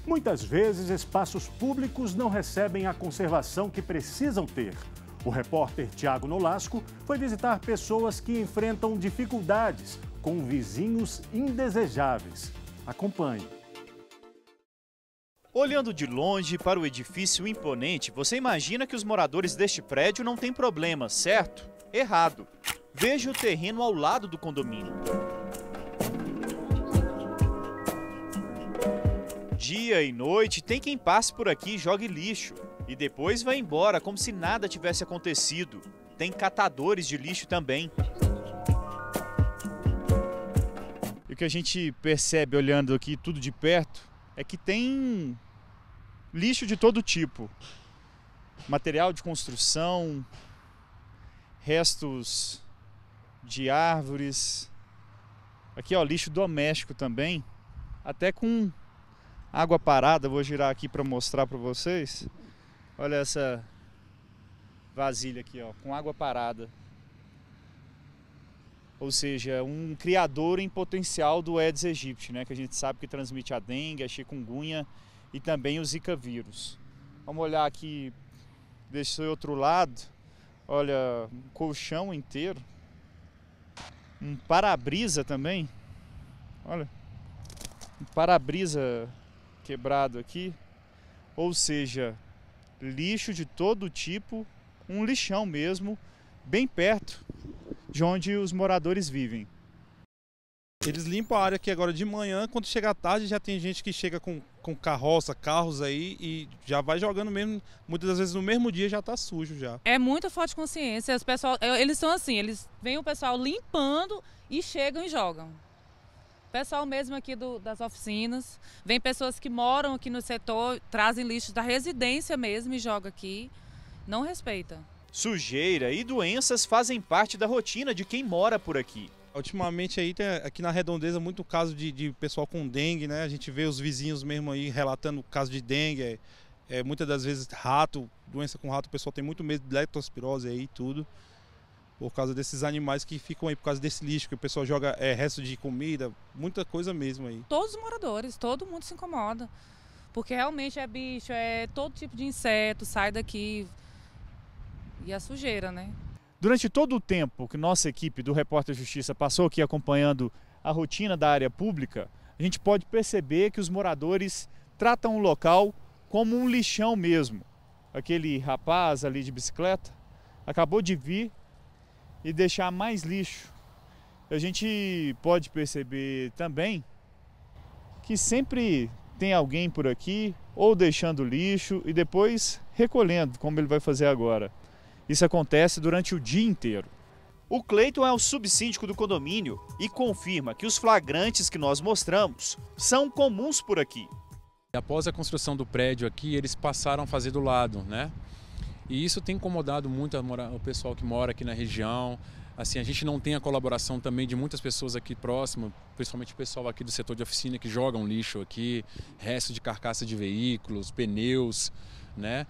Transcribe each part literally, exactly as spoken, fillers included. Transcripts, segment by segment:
Muitas vezes, espaços públicos não recebem a conservação que precisam ter. O repórter Tiago Nolasco foi visitar pessoas que enfrentam dificuldades com vizinhos indesejáveis. Acompanhe. Olhando de longe para o edifício imponente, você imagina que os moradores deste prédio não têm problema, certo? Errado. Veja o terreno ao lado do condomínio. Dia e noite tem quem passe por aqui e jogue lixo. E depois vai embora como se nada tivesse acontecido. Tem catadores de lixo também. E o que a gente percebe olhando aqui tudo de perto é que tem lixo de todo tipo. Material de construção, restos de árvores. Aqui, ó, lixo doméstico também, até com água parada. Vou girar aqui para mostrar para vocês. Olha essa vasilha aqui, ó, com água parada. Ou seja, um criador em potencial do Aedes aegypti, né, que a gente sabe que transmite a dengue, a chikungunya e também o zika vírus. Vamos olhar aqui desse outro lado. Olha, um colchão inteiro. Um para-brisa também. Olha, um para-brisa quebrado aqui. Ou seja, lixo de todo tipo, um lixão mesmo, bem perto de onde os moradores vivem. Eles limpam a área aqui agora de manhã, quando chega à tarde já tem gente que chega com, com carroça, carros aí e já vai jogando mesmo, muitas das vezes no mesmo dia já tá sujo já. É muita falta de consciência, os pessoal, eles são assim, eles veem o pessoal limpando e chegam e jogam. O pessoal mesmo aqui do, das oficinas, vem pessoas que moram aqui no setor, trazem lixo da residência mesmo e jogam aqui, não respeita. Sujeira e doenças fazem parte da rotina de quem mora por aqui. Ultimamente aí tem aqui na Redondeza muito caso de, de pessoal com dengue, né? A gente vê os vizinhos mesmo aí relatando caso de dengue, é, é, muitas das vezes rato, doença com rato, o pessoal tem muito medo de leptospirose aí e tudo, por causa desses animais que ficam aí, por causa desse lixo que o pessoal joga é, resto de comida, muita coisa mesmo aí. Todos os moradores, todo mundo se incomoda, porque realmente é bicho, é todo tipo de inseto, sai daqui e a sujeira, né? Durante todo o tempo que nossa equipe do Repórter Justiça passou aqui acompanhando a rotina da área pública, a gente pode perceber que os moradores tratam o local como um lixão mesmo. Aquele rapaz ali de bicicleta acabou de vir e deixar mais lixo. A gente pode perceber também que sempre tem alguém por aqui ou deixando lixo e depois recolhendo, como ele vai fazer agora. Isso acontece durante o dia inteiro. O Cleiton é o subsíndico do condomínio e confirma que os flagrantes que nós mostramos são comuns por aqui. Após a construção do prédio aqui, eles passaram a fazer do lado, né? E isso tem incomodado muito o pessoal que mora aqui na região. Assim, a gente não tem a colaboração também de muitas pessoas aqui próximas, principalmente o pessoal aqui do setor de oficina que jogam lixo aqui, resto de carcaça de veículos, pneus, né?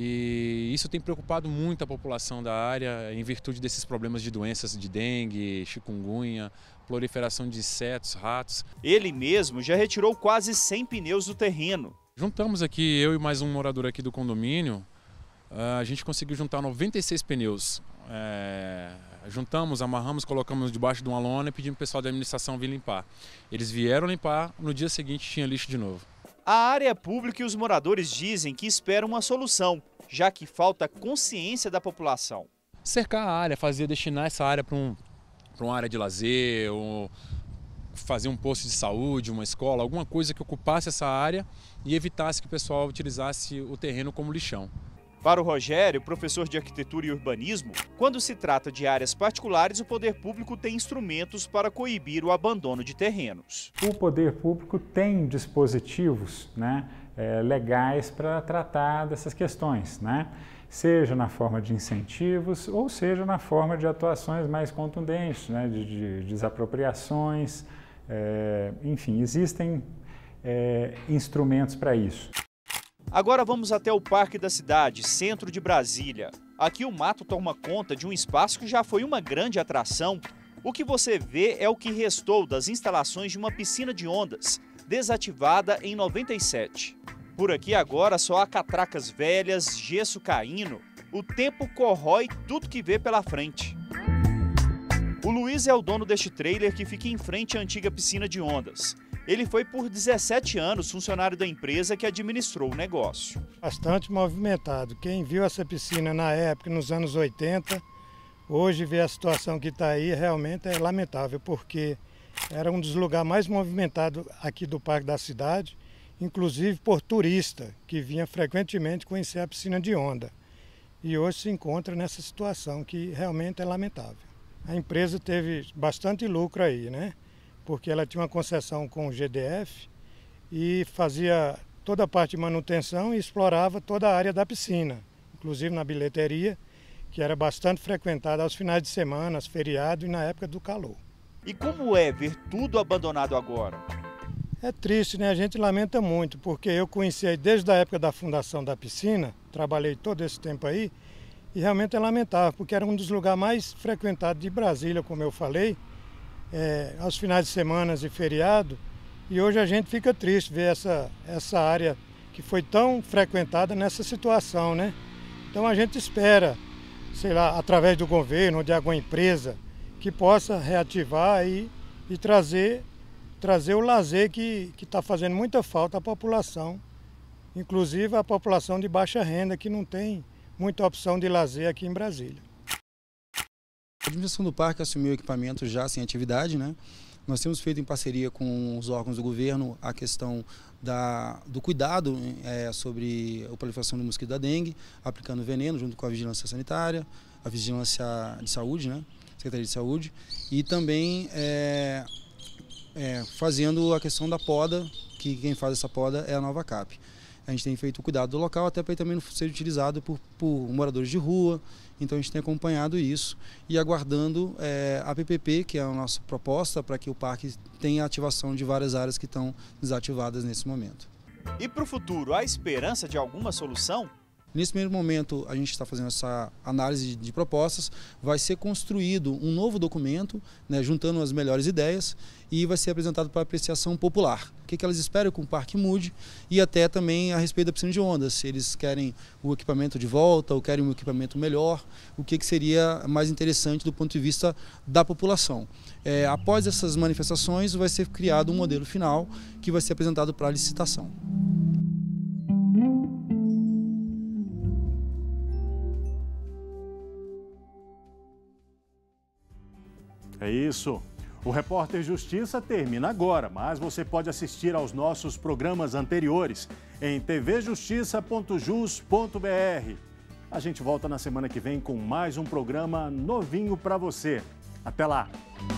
E isso tem preocupado muito a população da área em virtude desses problemas de doenças de dengue, chikungunya, proliferação de insetos, ratos. Ele mesmo já retirou quase cem pneus do terreno. Juntamos aqui, eu e mais um morador aqui do condomínio, a gente conseguiu juntar noventa e seis pneus. É, juntamos, amarramos, colocamos debaixo de uma lona e pedimos para o pessoal da administração vir limpar. Eles vieram limpar, no dia seguinte tinha lixo de novo. A área pública e os moradores dizem que esperam uma solução, já que falta consciência da população. Cercar a área, fazer, destinar essa área para um, para uma área de lazer, ou fazer um posto de saúde, uma escola, alguma coisa que ocupasse essa área e evitasse que o pessoal utilizasse o terreno como lixão. Para o Rogério, professor de arquitetura e urbanismo, quando se trata de áreas particulares, o poder público tem instrumentos para coibir o abandono de terrenos. O poder público tem dispositivos, né, é, legais para tratar dessas questões, né? Seja na forma de incentivos ou seja na forma de atuações mais contundentes, né, de, de desapropriações, é, enfim, existem é, instrumentos para isso. Agora vamos até o Parque da Cidade, centro de Brasília. Aqui o mato toma conta de um espaço que já foi uma grande atração. O que você vê é o que restou das instalações de uma piscina de ondas, desativada em noventa e sete. Por aqui agora só há catracas velhas, gesso caindo, o tempo corrói tudo que vê pela frente. O Luiz é o dono deste trailer que fica em frente à antiga piscina de ondas. Ele foi por dezessete anos funcionário da empresa que administrou o negócio. Bastante movimentado. Quem viu essa piscina na época, nos anos oitenta, hoje vê a situação que está aí, realmente é lamentável, porque era um dos lugares mais movimentados aqui do Parque da Cidade, inclusive por turista, que vinha frequentemente conhecer a piscina de onda. E hoje se encontra nessa situação que realmente é lamentável. A empresa teve bastante lucro aí, né? Porque ela tinha uma concessão com o G D F e fazia toda a parte de manutenção e explorava toda a área da piscina, inclusive na bilheteria, que era bastante frequentada aos finais de semana, feriados e na época do calor. E como é ver tudo abandonado agora? É triste, né? A gente lamenta muito, porque eu conheci aí desde a época da fundação da piscina, trabalhei todo esse tempo aí, e realmente é lamentável, porque era um dos lugares mais frequentados de Brasília, como eu falei, É, aos finais de semana e feriado, e hoje a gente fica triste ver essa, essa área que foi tão frequentada nessa situação, né? Então a gente espera, sei lá, através do governo ou de alguma empresa, que possa reativar e, e trazer, trazer o lazer que está fazendo muita falta à população, inclusive a população de baixa renda, que não tem muita opção de lazer aqui em Brasília. A administração do parque assumiu o equipamento já sem atividade, né? Nós temos feito em parceria com os órgãos do governo a questão da, do cuidado é, sobre a proliferação do mosquito da dengue, aplicando veneno junto com a vigilância sanitária, a vigilância de saúde, né? Secretaria de Saúde, e também é, é, fazendo a questão da poda, que quem faz essa poda é a Nova Cap. A gente tem feito o cuidado do local até para ele também não ser utilizado por, por moradores de rua. Então a gente tem acompanhado isso e aguardando é, a P P P, que é a nossa proposta para que o parque tenha ativação de várias áreas que estão desativadas nesse momento. E para o futuro, há esperança de alguma solução? Nesse primeiro momento, a gente está fazendo essa análise de propostas, vai ser construído um novo documento, né, juntando as melhores ideias, e vai ser apresentado para apreciação popular. O que, que elas esperam que o parque mude, e até também a respeito da piscina de ondas, se eles querem o equipamento de volta ou querem um equipamento melhor, o que, que seria mais interessante do ponto de vista da população. É, após essas manifestações, vai ser criado um modelo final que vai ser apresentado para licitação. É isso. O Repórter Justiça termina agora, mas você pode assistir aos nossos programas anteriores em t v justiça ponto jus ponto b r. A gente volta na semana que vem com mais um programa novinho para você. Até lá!